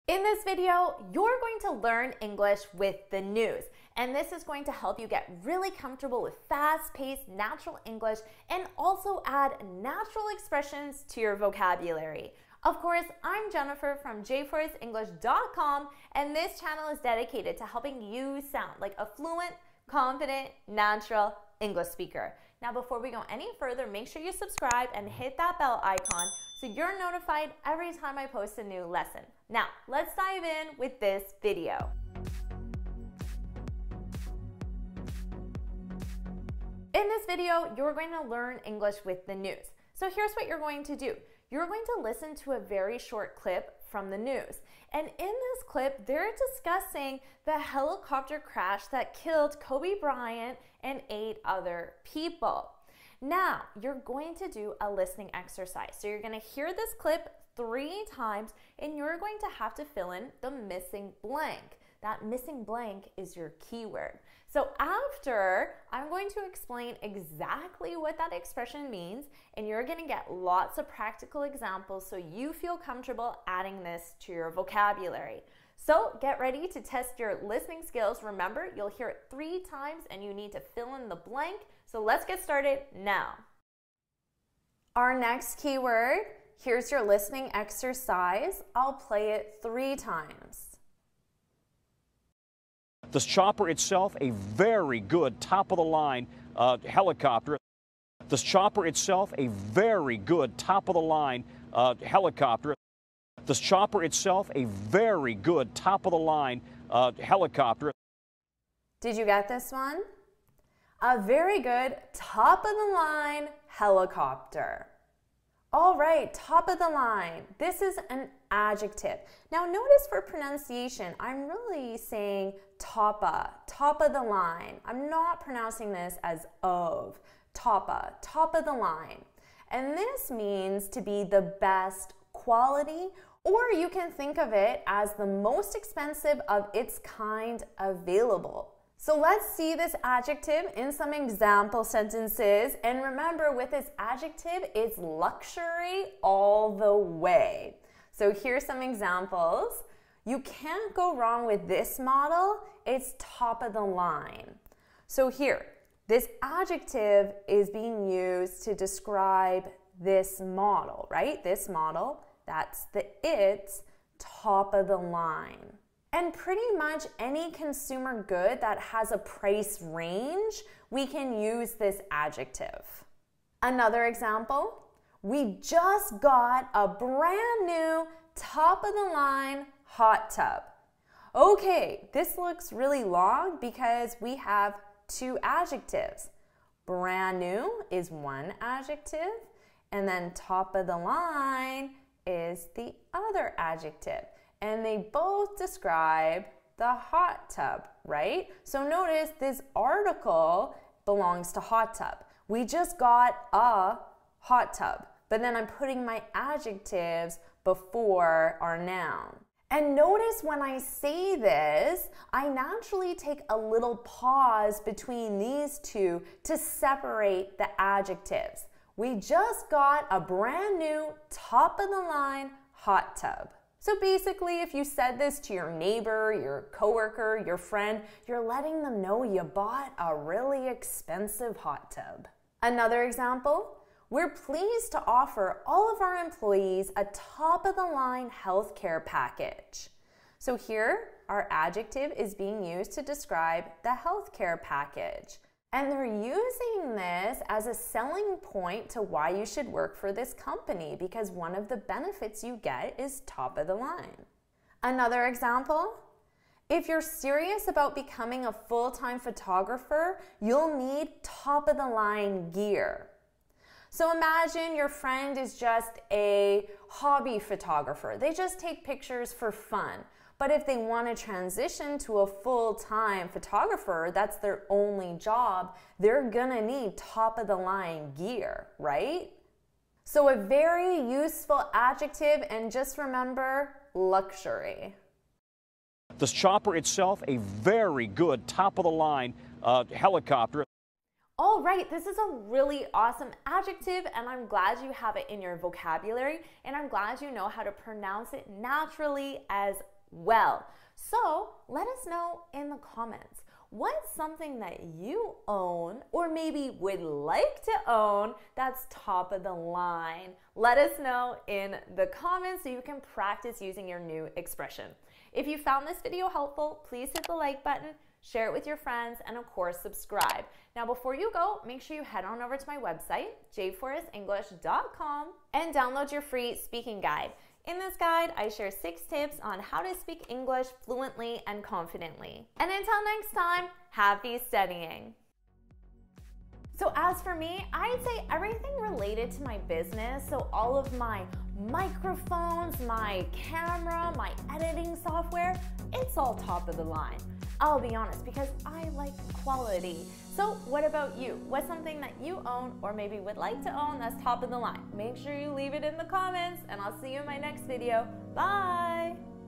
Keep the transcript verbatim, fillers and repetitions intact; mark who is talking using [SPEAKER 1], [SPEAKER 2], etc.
[SPEAKER 1] In this video, you're going to learn English with the news, and this is going to help you get really comfortable with fast-paced, natural English and also add natural expressions to your vocabulary. Of course, I'm Jennifer from j forest english dot com, and this channel is dedicated to helping you sound like a fluent, confident, natural English speaker. Now, before we go any further, make sure you subscribe and hit that bell icon so you're notified every time I post a new lesson. Now, let's dive in with this video. In this video, you're going to learn English with the news. So here's what you're going to do. You're going to listen to a very short clip from the news. And in this clip, they're discussing the helicopter crash that killed Kobe Bryant and eight other people. Now, you're going to do a listening exercise. So you're going to hear this clip three times, and you're going to have to fill in the missing blank. That missing blank is your keyword. So after, I'm going to explain exactly what that expression means, and you're going to get lots of practical examples so you feel comfortable adding this to your vocabulary. So get ready to test your listening skills. Remember, you'll hear it three times and you need to fill in the blank. So let's get started now. Our next keyword, here's your listening exercise. I'll play it three times.
[SPEAKER 2] This chopper itself, a very good top-of-the-line uh, helicopter. This chopper itself, a very good top-of-the-line uh, helicopter. This chopper itself, a very good top-of-the-line uh, helicopter.
[SPEAKER 1] Did you get this one? A very good top-of-the-line helicopter. All right, top of the line. This is an adjective. Now notice for pronunciation, I'm really saying topa, top of the line. I'm not pronouncing this as of, topa, top of the line. And this means to be the best quality, or you can think of it as the most expensive of its kind available. So let's see this adjective in some example sentences. And remember, with this adjective, it's luxury all the way. So here's some examples. You can't go wrong with this model. It's top of the line. So here, this adjective is being used to describe this model, right? This model, that's the it's top of the line. And pretty much any consumer good that has a price range, we can use this adjective. Another example, we just got a brand new top of the line hot tub. Okay, this looks really long because we have two adjectives. Brand new is one adjective, and then top of the line is the other adjective. And they both describe the hot tub, right? So notice this article belongs to hot tub. We just got a hot tub, but then I'm putting my adjectives before our noun. And notice when I say this, I naturally take a little pause between these two to separate the adjectives. We just got a brand new top of the line hot tub. So basically, if you said this to your neighbor, your coworker, your friend, you're letting them know you bought a really expensive hot tub. Another example, we're pleased to offer all of our employees a top-of-the-line healthcare package. So here, our adjective is being used to describe the healthcare package. And they're using this as a selling point to why you should work for this company, because one of the benefits you get is top of the line. Another example, if you're serious about becoming a full-time photographer, you'll need top of the line gear. So imagine your friend is just a hobby photographer. They just take pictures for fun. But if they want to transition to a full-time photographer, that's their only job, they're gonna need top-of-the-line gear, right? So a very useful adjective, and just remember, luxury.
[SPEAKER 2] This chopper itself, a very good top-of-the-line uh, helicopter.
[SPEAKER 1] All right, this is a really awesome adjective, and I'm glad you have it in your vocabulary, and I'm glad you know how to pronounce it naturally as well. So let us know in the comments. What's something that you own or maybe would like to own that's top of the line? Let us know in the comments so you can practice using your new expression. If you found this video helpful, please hit the like button, share it with your friends, and of course, subscribe. Now, before you go, make sure you head on over to my website, j forest english dot com, and download your free speaking guide. In this guide, I share six tips on how to speak English fluently and confidently. And until next time, happy studying. So as for me, I'd say everything related to my business, so all of my microphones, my camera, my editing software, it's all top of the line. I'll be honest, because I like quality. So what about you? What's something that you own or maybe would like to own that's top of the line? Make sure you leave it in the comments, and I'll see you in my next video. Bye!